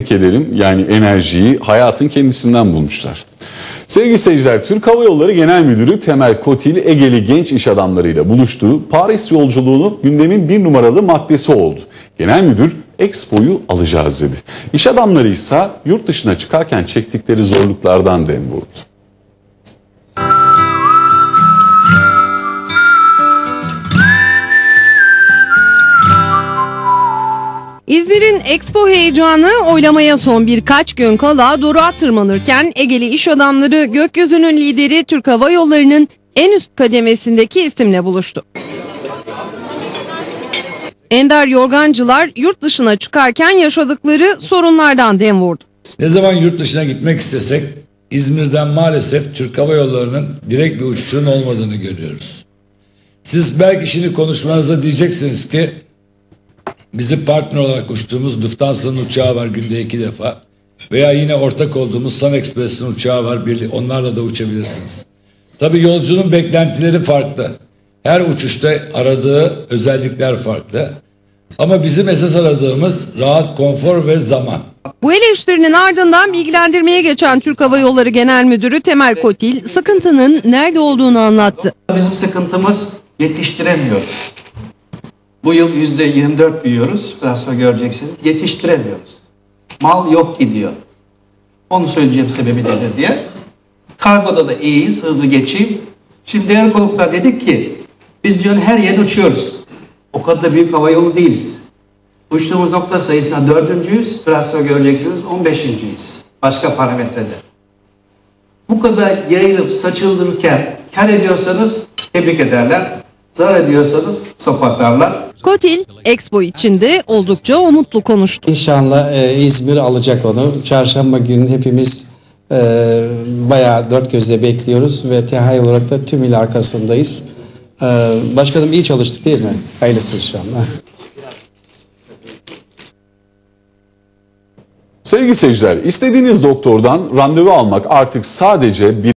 edelim. Yani enerjiyi hayatın kendisinden bulmuşlar. Sevgili seyirciler, Türk Hava Yolları Genel Müdürü Temel Kotil, Egeli genç iş adamlarıyla buluştuğu Paris yolculuğunu gündemin bir numaralı maddesi oldu. Genel Müdür, Expo'yu alacağız dedi. İş adamları ise yurt dışına çıkarken çektikleri zorluklardan dem vurdu. İzmir'in Expo heyecanı oylamaya son birkaç gün kala doruğa tırmanırken Egeli iş adamları gökyüzünün lideri Türk Hava Yolları'nın en üst kademesindeki isimle buluştu. Ender yorgancılar yurt dışına çıkarken yaşadıkları sorunlardan dem vurdu. Ne zaman yurt dışına gitmek istesek İzmir'den maalesef Türk Hava Yolları'nın direkt bir uçuşunun olmadığını görüyoruz. Siz belki şimdi konuşmanızda diyeceksiniz ki bizim partner olarak uçtuğumuz Lufthansa'nın uçağı var günde 2 defa. Veya yine ortak olduğumuz Sun Express'in uçağı var. Onlarla da uçabilirsiniz. Tabii yolcunun beklentileri farklı. Her uçuşta aradığı özellikler farklı. Ama bizim esas aradığımız rahat, konfor ve zaman. Bu eleştirinin ardından bilgilendirmeye geçen Türk Hava Yolları Genel Müdürü Temel Kotil, sıkıntının nerede olduğunu anlattı. Bizim sıkıntımız yetiştiremiyoruz. Bu yıl %24 büyüyoruz. Biraz sonra göreceksiniz. Yetiştiremiyoruz. Mal yok gidiyor. Onu söyleyeceğim sebebi nedir diye. Kargoda da iyiyiz. Hızlı geçeyim. Şimdi değerli konuklar dedik ki biz diyor her yere uçuyoruz. O kadar da büyük hava yolu değiliz. Uçtuğumuz nokta sayısına 4.'yüz. Biraz sonra göreceksiniz 15.'yiz. Başka parametrede. Bu kadar yayılıp saçıldırırken kar ediyorsanız tebrik ederler. Zarar ediyorsanız sopatarlar. Kotil, Expo içinde oldukça umutlu konuştu. İnşallah İzmir alacak onu. Çarşamba günü hepimiz bayağı dört gözle bekliyoruz ve THY olarak da tüm il arkasındayız. Başkanım iyi çalıştık değil mi? Hayırlısı inşallah. Sevgili seyirciler, istediğiniz doktordan randevu almak artık sadece bir